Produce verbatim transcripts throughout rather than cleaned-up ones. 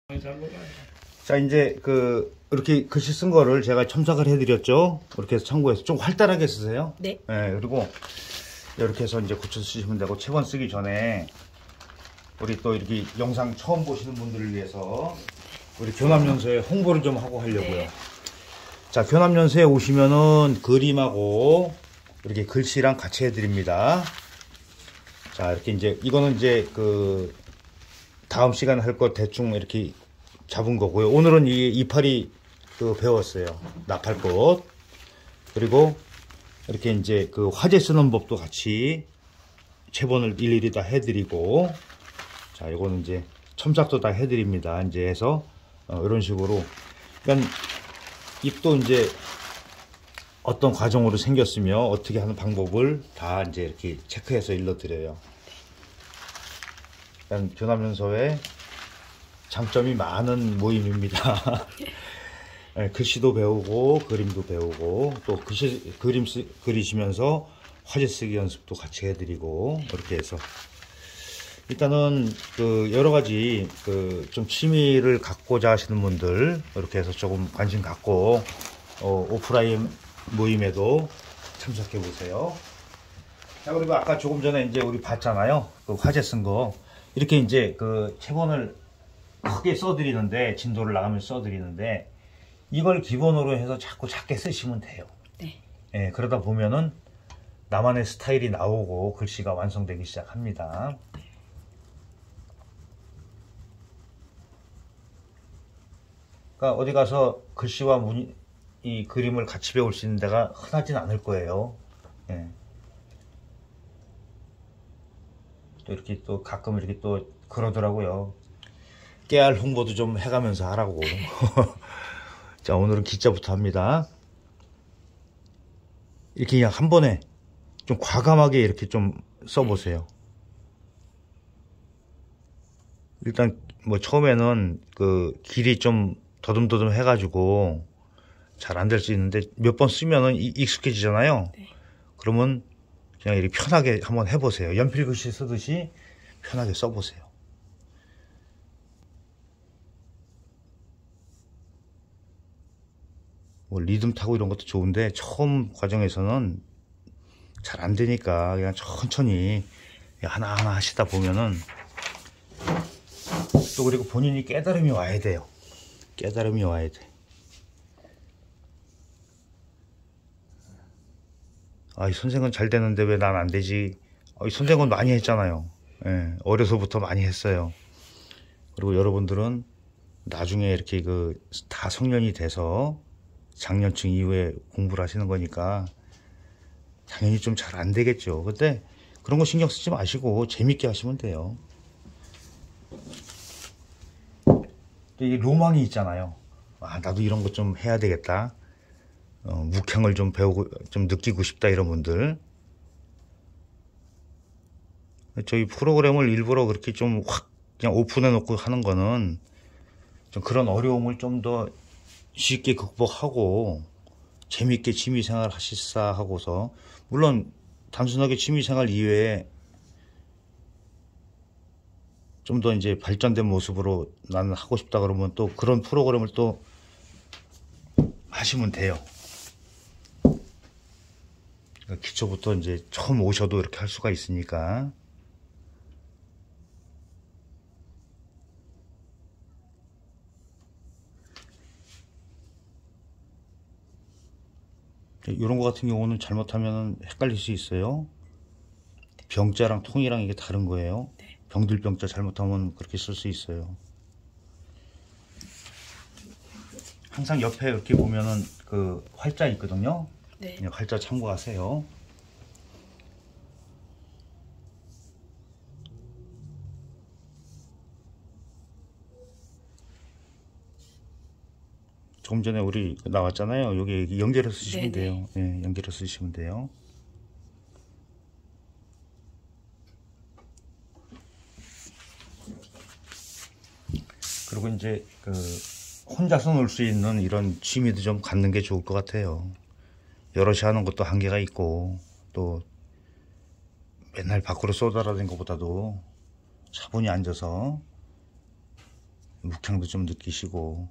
자, 이제 그 이렇게 글씨 쓴 거를 제가 첨삭을 해드렸죠. 이렇게 해서 참고해서 좀 활달하게 쓰세요. 네. 네. 그리고 이렇게 해서 이제 고쳐 쓰시면 되고, 책 원 쓰기 전에 우리 또 이렇게 영상 처음 보시는 분들을 위해서 우리 교남연수회 홍보를 좀 하고 하려고요. 네. 자, 교남연수회 오시면은 그림하고 이렇게 글씨랑 같이 해드립니다. 자, 이렇게 이제 이거는 이제 그 다음 시간에 할 거 대충 이렇게 잡은 거고요. 오늘은 이 이파리 그 배웠어요. 나팔꽃. 그리고 이렇게 이제 그 화재 쓰는 법도 같이 체본을 일일이 다 해드리고, 자, 이거는 이제 첨삭도 다 해드립니다. 이제 해서 어, 이런 식으로. 그러니까 잎도 이제 어떤 과정으로 생겼으며 어떻게 하는 방법을 다 이제 이렇게 체크해서 일러드려요. 그러니까 교남연수회 장점이 많은 모임입니다. 네, 글씨도 배우고 그림도 배우고 또 글씨, 그림 쓰, 그리시면서 화제 쓰기 연습도 같이 해드리고, 이렇게 해서 일단은 그 여러 가지 그 좀 취미를 갖고자 하시는 분들 이렇게 해서 조금 관심 갖고 어, 오프라인 모임에도 참석해 보세요. 자, 그리고 아까 조금 전에 이제 우리 봤잖아요. 그 화제 쓴 거 이렇게 이제 그 체본을 크게 써드리는데, 진도를 나가면서 써드리는데, 이걸 기본으로 해서 자꾸 작게 쓰시면 돼요. 네. 예, 그러다 보면은 나만의 스타일이 나오고 글씨가 완성되기 시작합니다. 그러니까 어디 가서 글씨와 문, 이 그림을 같이 배울 수 있는 데가 흔하진 않을 거예요. 예. 또 이렇게 또 가끔 이렇게 또 그러더라고요. 깨알 홍보도 좀 해가면서 하라고. 자, 오늘은 기자부터 합니다. 이렇게 그냥 한 번에 좀 과감하게 이렇게 좀 써보세요. 일단 뭐 처음에는 그 길이 좀 더듬더듬 해가지고 잘 안 될 수 있는데, 몇 번 쓰면은 익숙해지잖아요. 네. 그러면 그냥 이렇게 편하게 한번 해보세요. 연필 글씨 쓰듯이 편하게 써보세요. 뭐 리듬 타고 이런 것도 좋은데 처음 과정에서는 잘 안 되니까 그냥 천천히 하나하나 하시다 보면은, 또 그리고 본인이 깨달음이 와야 돼요. 깨달음이 와야 돼. 아, 이 선생은 잘 되는데 왜 난 안 되지? 아, 이 선생은 많이 했잖아요. 예, 어려서부터 많이 했어요. 그리고 여러분들은 나중에 이렇게 그 다 성년이 돼서 장년층 이후에 공부를 하시는 거니까 당연히 좀 잘 안 되겠죠. 근데 그런 거 신경 쓰지 마시고 재밌게 하시면 돼요. 또 이게 로망이 있잖아요. 아, 나도 이런 거 좀 해야 되겠다. 어, 묵향을 좀 배우고 좀 느끼고 싶다, 이런 분들. 저희 프로그램을 일부러 그렇게 좀 확 그냥 오픈해 놓고 하는 거는 좀 그런 어려움을 좀 더 쉽게 극복하고 재밌게 취미생활 하시사 하고서, 물론 단순하게 취미생활 이외에 좀 더 이제 발전된 모습으로 나는 하고 싶다 그러면 또 그런 프로그램을 또 하시면 돼요. 그러니까 기초부터 이제 처음 오셔도 이렇게 할 수가 있으니까. 이런 거 같은 경우는 잘못하면 헷갈릴 수 있어요. 병자랑 통이랑 이게 다른 거예요. 네. 병들 병자 잘못하면 그렇게 쓸 수 있어요. 항상 옆에 이렇게 보면은 그 활자 있거든요. 네. 활자 참고하세요. 조금 전에 우리 나왔잖아요. 여기 연결해서 쓰시면 네네. 돼요. 네, 연결해서 쓰시면 돼요. 그리고 이제 그 혼자서 놀 수 있는 이런 취미도 좀 갖는 게 좋을 것 같아요. 여럿이 하는 것도 한계가 있고, 또 맨날 밖으로 쏘달아다니는 것보다도 차분히 앉아서 묵향도 좀 느끼시고.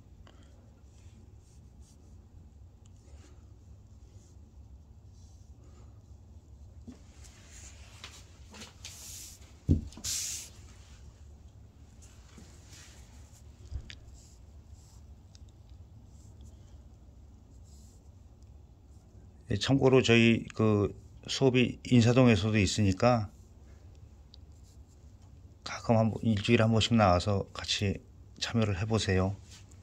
참고로 저희 그 수업이 인사동에서도 있으니까 가끔 한 번, 일주일에 한 번씩 나와서 같이 참여를 해보세요.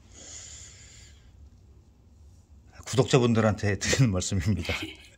구독자분들한테 드리는 말씀입니다.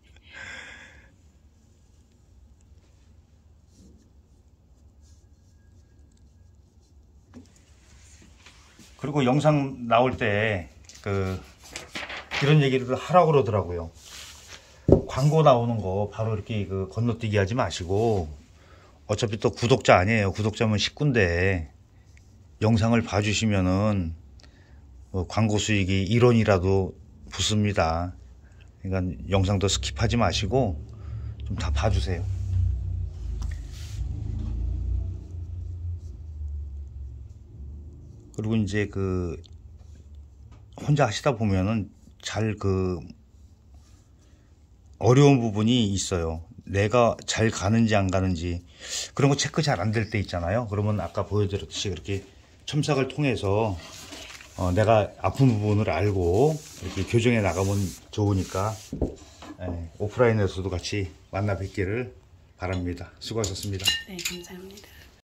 그리고 영상 나올 때 그 이런 얘기를 하라고 그러더라고요. 광고 나오는 거 바로 이렇게 그 건너뛰기 하지 마시고, 어차피 또 구독자 아니에요. 구독자면 식구인데 영상을 봐주시면은 뭐 광고 수익이 일 원이라도 붙습니다. 그러니까 영상도 스킵하지 마시고 좀 다 봐주세요. 그리고 이제 그 혼자 하시다 보면은 잘 그 어려운 부분이 있어요. 내가 잘 가는지 안 가는지 그런 거 체크 잘 안 될 때 있잖아요. 그러면 아까 보여드렸듯이 그렇게 첨삭을 통해서 어, 내가 아픈 부분을 알고 이렇게 교정해 나가면 좋으니까, 예, 오프라인에서도 같이 만나 뵙기를 바랍니다. 수고하셨습니다. 네, 감사합니다.